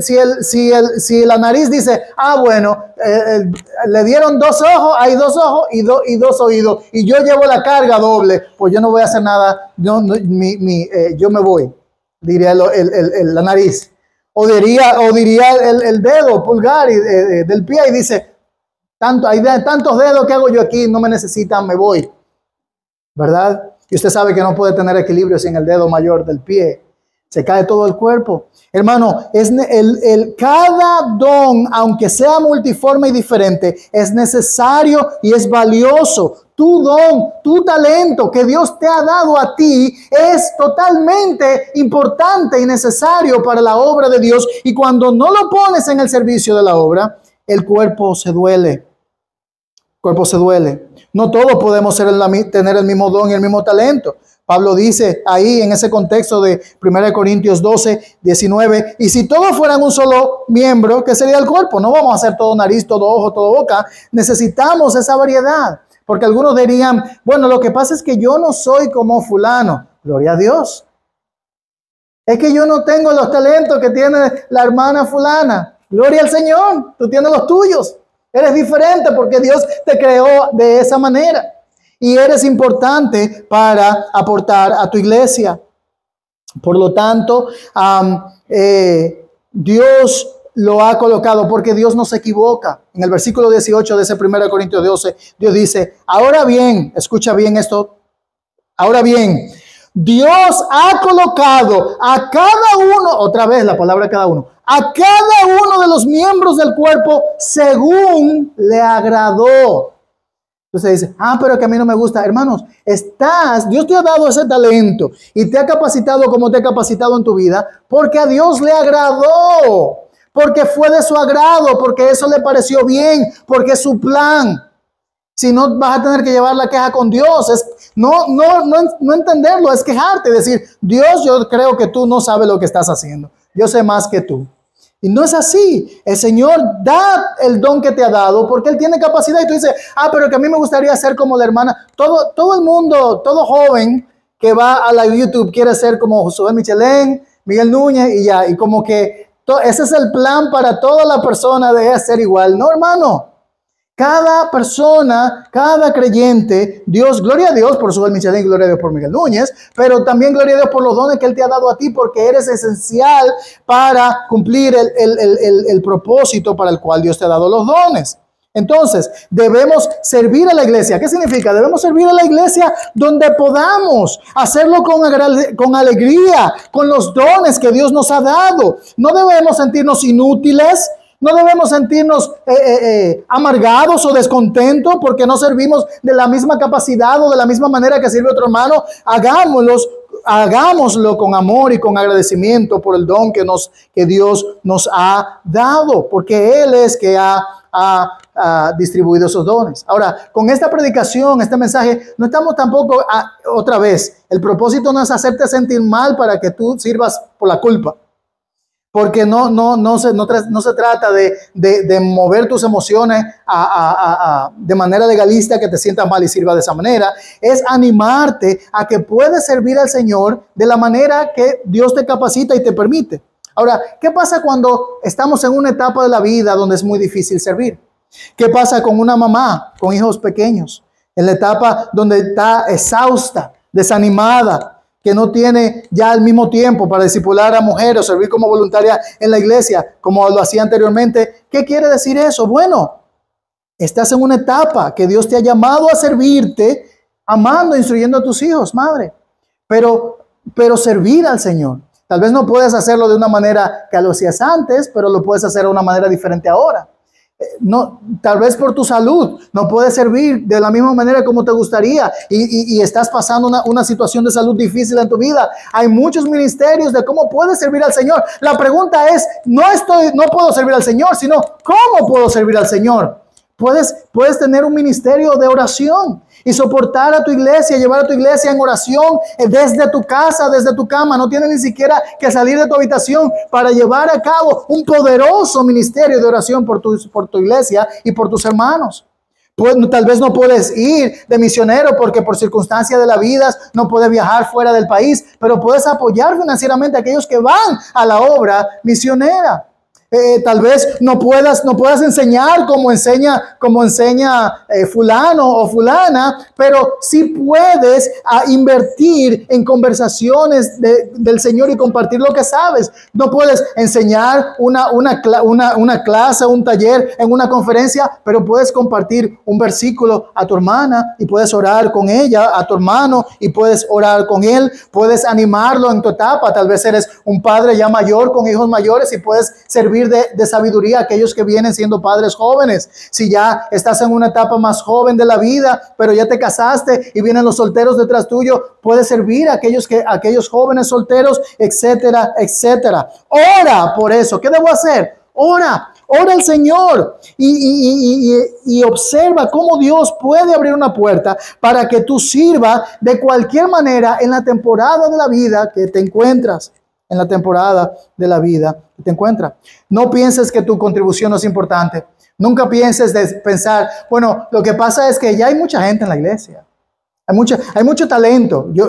si la nariz dice: bueno, le dieron 2 ojos, hay 2 ojos y 2 oídos, y yo llevo la carga doble, pues yo no voy a hacer nada, yo me voy. Diría la nariz, o diría el dedo pulgar del pie, y dice: hay tantos dedos que hago yo aquí, no me necesitan, me voy, ¿verdad? Y usted sabe que no puede tener equilibrio sin el dedo mayor del pie, se cae todo el cuerpo. Hermano, cada don, aunque sea multiforme y diferente, es necesario y es valioso. Tu don, tu talento que Dios te ha dado a ti es totalmente importante y necesario para la obra de Dios. Y cuando no lo pones en el servicio de la obra, el cuerpo se duele. El cuerpo se duele. No todos podemos tener el mismo don y el mismo talento. Pablo dice ahí en ese contexto de 1 Corintios 12, 19, y si todos fueran un solo miembro, ¿qué sería el cuerpo? No vamos a hacer todo nariz, todo ojo, todo boca. Necesitamos esa variedad. Porque algunos dirían: bueno, lo que pasa es que yo no soy como fulano. Gloria a Dios. Es que yo no tengo los talentos que tiene la hermana fulana. Gloria al Señor. Tú tienes los tuyos. Eres diferente porque Dios te creó de esa manera. Y eres importante para aportar a tu iglesia. Por lo tanto, Dios lo ha colocado, porque Dios no se equivoca. En el versículo 18 de ese 1 Corintios 12, Dios dice, ahora bien, escucha bien esto, ahora bien, Dios ha colocado a cada uno, otra vez la palabra cada uno, a cada uno de los miembros del cuerpo según le agradó. Entonces dice, pero que a mí no me gusta. Hermanos, Dios te ha dado ese talento y te ha capacitado como te ha capacitado en tu vida porque a Dios le agradó, porque fue de su agrado, porque eso le pareció bien, porque es su plan. Si no, vas a tener que llevar la queja con Dios. No entenderlo, es quejarte, decir, Dios, yo creo que tú no sabes lo que estás haciendo. Yo sé más que tú. Y no es así. El Señor da el don que te ha dado porque Él tiene capacidad. Y tú dices, pero que a mí me gustaría ser como la hermana. Todo el mundo, todo joven que va a la YouTube quiere ser como Josué Michelén, Miguel Núñez y ya. Y como que ese es el plan para toda la persona de ser igual. No, hermano. Cada persona, cada creyente, Dios, gloria a Dios por Josué Michelén, gloria a Dios por Miguel Núñez, pero también gloria a Dios por los dones que Él te ha dado a ti, porque eres esencial para cumplir el propósito para el cual Dios te ha dado los dones. Entonces, debemos servir a la iglesia. ¿Qué significa? Debemos servir a la iglesia donde podamos hacerlo con alegría, con los dones que Dios nos ha dado. No debemos sentirnos inútiles. No debemos sentirnos amargados o descontentos porque no servimos de la misma capacidad o de la misma manera que sirve otro hermano. Hagámoslo con amor y con agradecimiento por el don que Dios nos ha dado, porque Él es que ha distribuido esos dones. Ahora, con esta predicación, este mensaje, no estamos tampoco, otra vez, el propósito no es hacerte sentir mal para que tú sirvas por la culpa. Porque no se trata de mover tus emociones de manera legalista que te sientas mal y sirva de esa manera. Es animarte a que puedes servir al Señor de la manera que Dios te capacita y te permite. Ahora, ¿qué pasa cuando estamos en una etapa de la vida donde es muy difícil servir? ¿Qué pasa con una mamá con hijos pequeños? En la etapa donde está exhausta, desanimada, que no tiene ya el mismo tiempo para discipular a mujeres o servir como voluntaria en la iglesia, como lo hacía anteriormente. ¿Qué quiere decir eso? Bueno, estás en una etapa que Dios te ha llamado a servirte, amando, instruyendo a tus hijos, madre. Pero servir al Señor. Tal vez no puedes hacerlo de una manera que lo hacías antes, pero lo puedes hacer de una manera diferente ahora. No, tal vez por tu salud no puedes servir de la misma manera como te gustaría y estás pasando una situación de salud difícil en tu vida. Hay muchos ministerios de cómo puedes servir al Señor. La pregunta es, no puedo servir al Señor, sino ¿cómo puedo servir al Señor? Puedes tener un ministerio de oración y soportar a tu iglesia, llevar a tu iglesia en oración desde tu casa, desde tu cama. No tienes ni siquiera que salir de tu habitación para llevar a cabo un poderoso ministerio de oración por tu iglesia y por tus hermanos. Tal vez no puedes ir de misionero porque por circunstancias de la vida no puedes viajar fuera del país, pero puedes apoyar financieramente a aquellos que van a la obra misionera. Tal vez no puedas enseñar como enseña fulano o fulana, pero sí puedes invertir en conversaciones del Señor y compartir lo que sabes. No puedes enseñar una clase, un taller en una conferencia, pero puedes compartir un versículo a tu hermana y puedes orar con ella, a tu hermano y puedes orar con él. Puedes animarlo en tu etapa. Tal vez eres un padre ya mayor con hijos mayores y puedes servir de sabiduría a aquellos que vienen siendo padres jóvenes. Si ya estás en una etapa más joven de la vida, pero ya te casaste y vienen los solteros detrás tuyo, puedes servir a aquellos jóvenes solteros, etcétera, etcétera. Ora por eso. ¿Qué debo hacer? Ora al Señor y observa cómo Dios puede abrir una puerta para que tú sirvas de cualquier manera en la temporada de la vida que te encuentras. En la temporada de la vida que te encuentras. No pienses que tu contribución no es importante. Nunca pienses de pensar, bueno, lo que pasa es que ya hay mucha gente en la iglesia. Hay mucho talento. Yo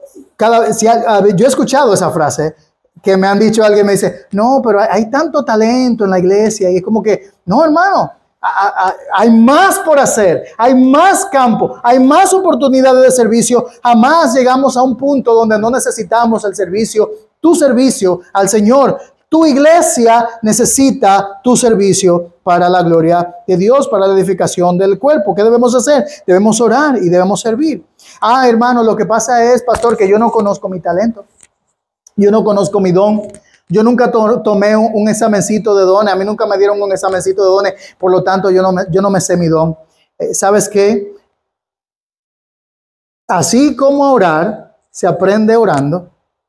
he escuchado esa frase que me han dicho, alguien me dice, no, pero hay tanto talento en la iglesia. Y es como que, no, hermano, hay más por hacer, hay más campo, hay más oportunidades de servicio. Jamás llegamos a un punto donde no necesitamos el servicio, tu servicio al Señor. Tu iglesia necesita tu servicio para la gloria de Dios, para la edificación del cuerpo. ¿Qué debemos hacer? Debemos orar y debemos servir. Hermano, lo que pasa es, pastor, que yo no conozco mi talento. Yo no conozco mi don. Yo nunca tomé un examencito de dones. A mí nunca me dieron un examencito de dones. Por lo tanto, yo no me sé mi don. ¿Sabes qué? Así como orar se aprende orando,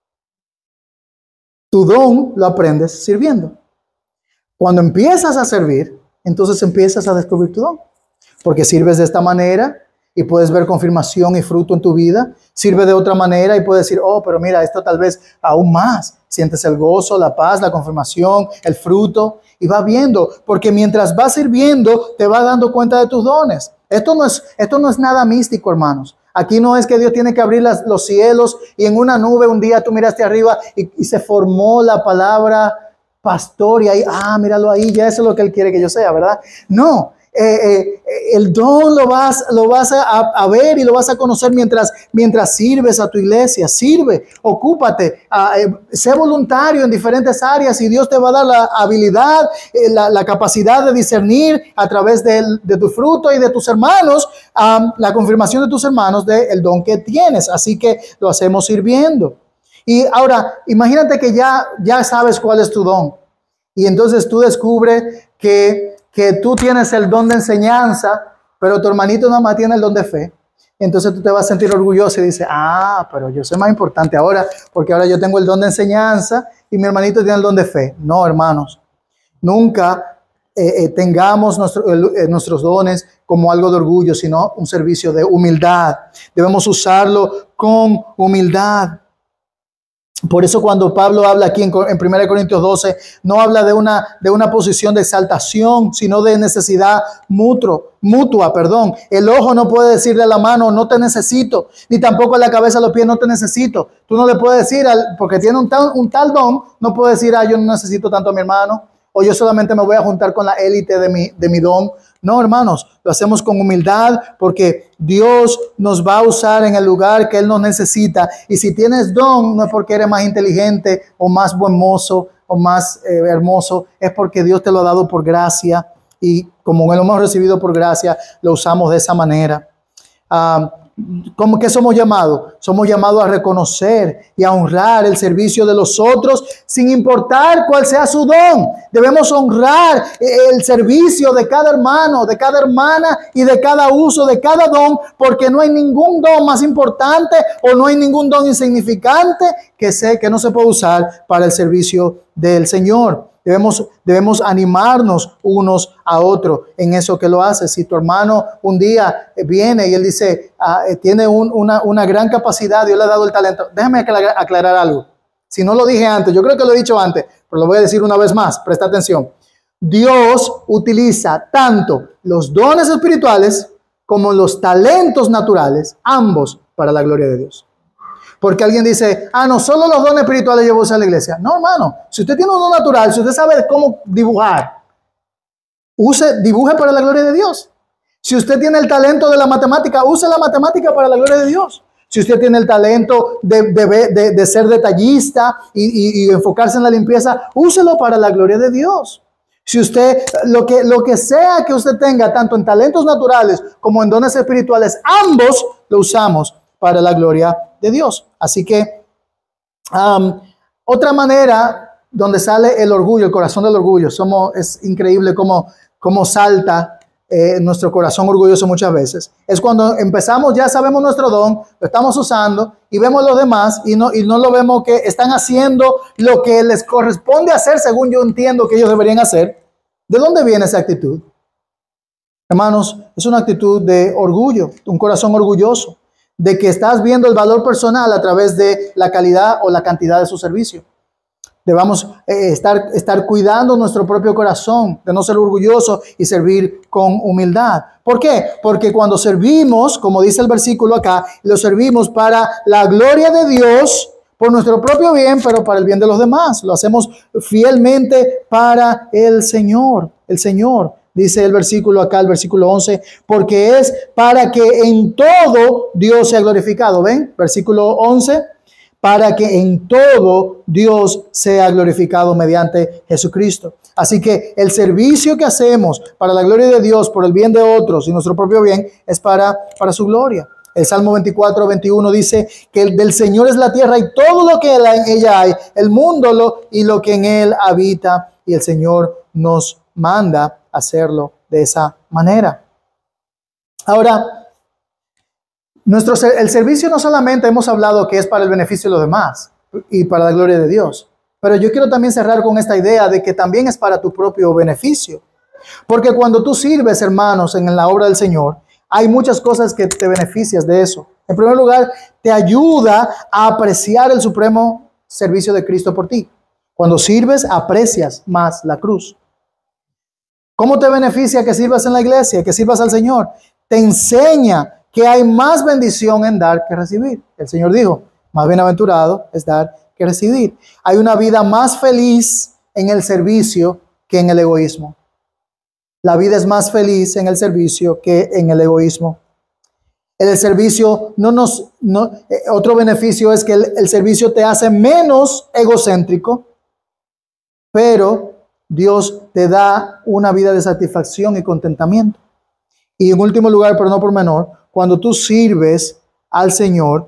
tu don lo aprendes sirviendo. Cuando empiezas a servir, entonces empiezas a descubrir tu don. Porque sirves de esta manera y puedes ver confirmación y fruto en tu vida. Sirve de otra manera y puedes decir, oh, pero mira, esto tal vez aún más. Sientes el gozo, la paz, la confirmación, el fruto. Y vas viendo, porque mientras vas sirviendo, te vas dando cuenta de tus dones. Esto no es nada místico, hermanos. Aquí no es que Dios tiene que abrir los cielos y en una nube un día tú miraste arriba y se formó la palabra pastor y ahí, míralo ahí, ya eso es lo que Él quiere que yo sea, ¿verdad? No, el don lo vas a ver y lo vas a conocer mientras sirves a tu iglesia. Sirve, ocúpate, sé voluntario en diferentes áreas y Dios te va a dar la habilidad, la capacidad de discernir a través de tu fruto y de tus hermanos, la confirmación de tus hermanos del don que tienes. Así que lo hacemos sirviendo. Y ahora, imagínate que ya sabes cuál es tu don. Y entonces tú descubres que tú tienes el don de enseñanza, pero tu hermanito nada más tiene el don de fe. Entonces tú te vas a sentir orgulloso y dices, pero yo soy más importante ahora, porque ahora yo tengo el don de enseñanza y mi hermanito tiene el don de fe. No, hermanos, nunca tengamos nuestros dones como algo de orgullo, sino un servicio de humildad. Debemos usarlo con humildad. Por eso cuando Pablo habla aquí en 1 Corintios 12, no habla de una posición de exaltación, sino de necesidad mutua. El ojo no puede decirle a la mano, no te necesito, ni tampoco a la cabeza a los pies, no te necesito. Tú no le puedes decir, porque tiene un tal don, no puede decir, yo no necesito tanto a mi hermano, o yo solamente me voy a juntar con la élite de mi don. No, hermanos, lo hacemos con humildad porque Dios nos va a usar en el lugar que Él nos necesita. Y si tienes don, no es porque eres más inteligente o más buen mozo o más hermoso, es porque Dios te lo ha dado por gracia. Y como lo hemos recibido por gracia, lo usamos de esa manera. ¿Cómo que somos llamados? Somos llamados a reconocer y a honrar el servicio de los otros sin importar cuál sea su don. Debemos honrar el servicio de cada hermano, de cada hermana y de cada uso de cada don, porque no hay ningún don más importante o no hay ningún don insignificante que no se puede usar para el servicio del Señor. Debemos animarnos unos a otros en eso que lo hace. Si tu hermano un día viene y él dice, tiene una gran capacidad, Dios le ha dado el talento. Déjame aclarar algo. Si no lo dije antes, yo creo que lo he dicho antes, pero lo voy a decir una vez más. Presta atención. Dios utiliza tanto los dones espirituales como los talentos naturales, ambos para la gloria de Dios. Porque alguien dice, no, solo los dones espirituales yo voy a usar en la iglesia. No, hermano, si usted tiene un don natural, si usted sabe cómo dibujar, dibuje para la gloria de Dios. Si usted tiene el talento de la matemática, use la matemática para la gloria de Dios. Si usted tiene el talento de ser detallista y enfocarse en la limpieza, úselo para la gloria de Dios. Si usted, lo que sea que usted tenga, tanto en talentos naturales como en dones espirituales, ambos lo usamos para la gloria de Dios. Así que otra manera donde sale el orgullo, el corazón del orgullo, es increíble cómo salta nuestro corazón orgulloso muchas veces. Es cuando empezamos, ya sabemos nuestro don, lo estamos usando y vemos a los demás y no lo vemos que están haciendo lo que les corresponde hacer según yo entiendo que ellos deberían hacer. ¿De dónde viene esa actitud? Hermanos, es una actitud de orgullo, un corazón orgulloso, de que estás viendo el valor personal a través de la calidad o la cantidad de su servicio. Debamos estar cuidando nuestro propio corazón, de no ser orgullosos y servir con humildad. ¿Por qué? Porque cuando servimos, como dice el versículo acá, lo servimos para la gloria de Dios, por nuestro propio bien, pero para el bien de los demás. Lo hacemos fielmente para el Señor. El Señor. Dice el versículo acá, el versículo 11, porque es para que en todo Dios sea glorificado. ¿Ven? Versículo 11. para que en todo Dios sea glorificado mediante Jesucristo. Así que el servicio que hacemos para la gloria de Dios, por el bien de otros y nuestro propio bien, es para su gloria. El Salmo 24, 21 dice que del Señor es la tierra y todo lo que en ella hay, el mundo y lo que en él habita, y el Señor nos manda hacerlo de esa manera. Ahora, el servicio no solamente hemos hablado que es para el beneficio de los demás y para la gloria de Dios, pero yo quiero también cerrar con esta idea de que también es para tu propio beneficio. Porque cuando tú sirves, hermanos, en la obra del Señor, hay muchas cosas que te beneficias de eso. En primer lugar, te ayuda a apreciar el supremo servicio de Cristo por ti. Cuando sirves, aprecias más la cruz. ¿Cómo te beneficia que sirvas en la iglesia, que sirvas al Señor? Te enseña que hay más bendición en dar que recibir. El Señor dijo, más bienaventurado es dar que recibir. Hay una vida más feliz en el servicio que en el egoísmo. La vida es más feliz en el servicio que en el egoísmo. En el servicio otro beneficio es que el servicio te hace menos egocéntrico, pero Dios te da una vida de satisfacción y contentamiento. Y en último lugar, pero no por menor, cuando tú sirves al Señor,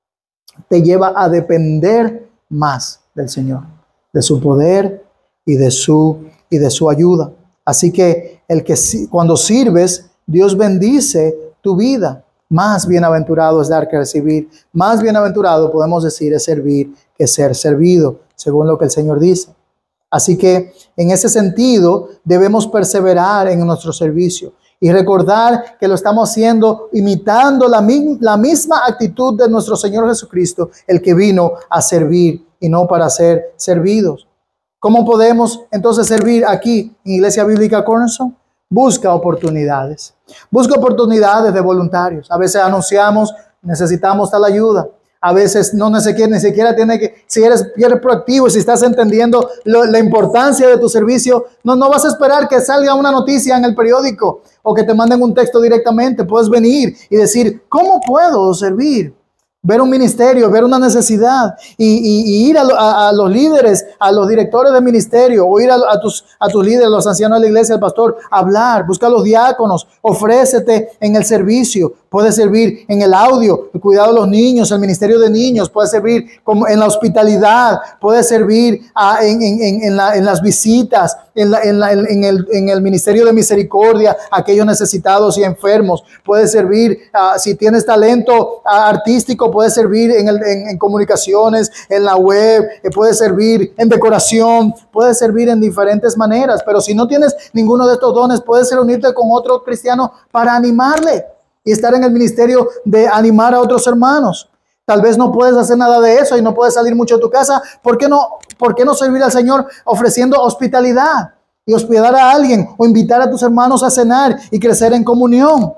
te lleva a depender más del Señor, de su poder y de su ayuda. Así que cuando sirves, Dios bendice tu vida. Más bienaventurado es dar que recibir. Más bienaventurado, podemos decir, es servir que ser servido, según lo que el Señor dice. Así que en ese sentido debemos perseverar en nuestro servicio y recordar que lo estamos haciendo imitando la misma actitud de nuestro Señor Jesucristo, el que vino a servir y no para ser servidos. ¿Cómo podemos entonces servir aquí en Iglesia Bíblica Cornerstone? Busca oportunidades. Busca oportunidades de voluntarios. A veces anunciamos, necesitamos tal ayuda. A veces ni siquiera tiene que, si eres proactivo, si estás entendiendo la importancia de tu servicio, no vas a esperar que salga una noticia en el periódico o que te manden un texto directamente. Puedes venir y decir, ¿cómo puedo servir? Ver un ministerio, ver una necesidad y ir a los líderes, a los directores de ministerio, o ir a tus líderes, los ancianos de la iglesia, al pastor, hablar, busca a los diáconos, ofrécete en el servicio. Puedes servir en el audio, el cuidado de los niños, el ministerio de niños, puedes servir como en la hospitalidad, puedes servir en las visitas, en el ministerio de misericordia, aquellos necesitados y enfermos. Puedes servir, si tienes talento artístico, puedes servir en comunicaciones, en la web, puedes servir en decoración, puedes servir en diferentes maneras. Pero si no tienes ninguno de estos dones, puedes reunirte con otro cristiano para animarle y estar en el ministerio de animar a otros hermanos. Tal vez no puedes hacer nada de eso y no puedes salir mucho de tu casa. ¿Por qué no servir al Señor ofreciendo hospitalidad y hospedar a alguien o invitar a tus hermanos a cenar y crecer en comunión?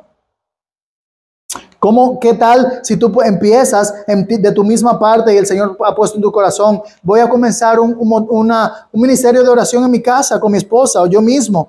¿Qué tal si tú empiezas de tu misma parte y el Señor ha puesto en tu corazón, voy a comenzar un ministerio de oración en mi casa con mi esposa o yo mismo,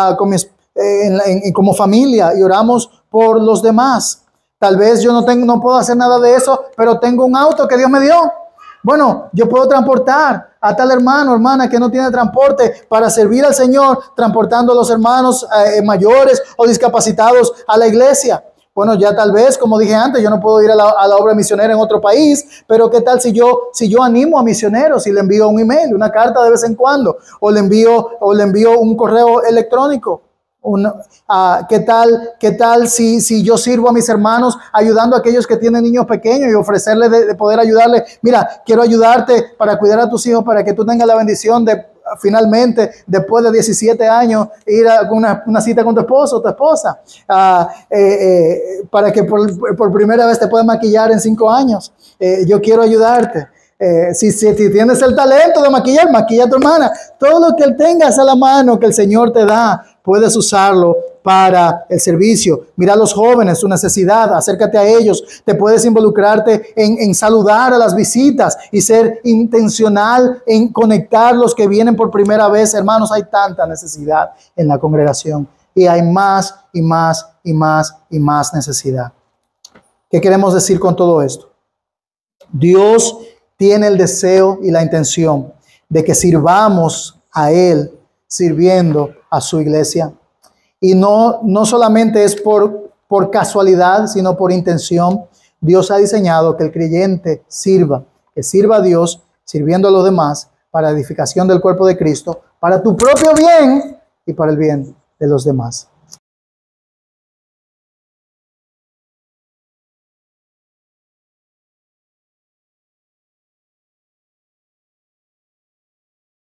como familia, y oramos por los demás? Tal vez yo no puedo hacer nada de eso, pero tengo un auto que Dios me dio. Bueno, yo puedo transportar a tal hermano, hermana que no tiene transporte para servir al Señor, transportando a los hermanos mayores o discapacitados a la iglesia. Bueno, ya tal vez, como dije antes, yo no puedo ir a la obra misionera en otro país, pero ¿qué tal si yo animo a misioneros y le envío un email, una carta de vez en cuando, o le envío un correo electrónico? ¿Qué tal si yo sirvo a mis hermanos ayudando a aquellos que tienen niños pequeños y ofrecerles de poder ayudarles? Mira, quiero ayudarte para cuidar a tus hijos, para que tú tengas la bendición de finalmente, después de 17 años, ir a una cita con tu esposo o tu esposa, para que por primera vez te puedas maquillar en 5 años. Yo quiero ayudarte. Si tienes el talento de maquillar, maquilla a tu hermana. Todo lo que tengas a la mano que el Señor te da, puedes usarlo para el servicio. Mira a los jóvenes, su necesidad, acércate a ellos. Te puedes involucrarte en saludar a las visitas y ser intencional en conectar los que vienen por primera vez. Hermanos, hay tanta necesidad en la congregación y hay más y más y más y más necesidad. ¿Qué queremos decir con todo esto? Dios tiene el deseo y la intención de que sirvamos a Él, sirviendo a su iglesia. Y no solamente es por casualidad, sino por intención. Dios ha diseñado que el creyente que sirva a Dios, sirviendo a los demás, para edificación del cuerpo de Cristo, para tu propio bien y para el bien de los demás.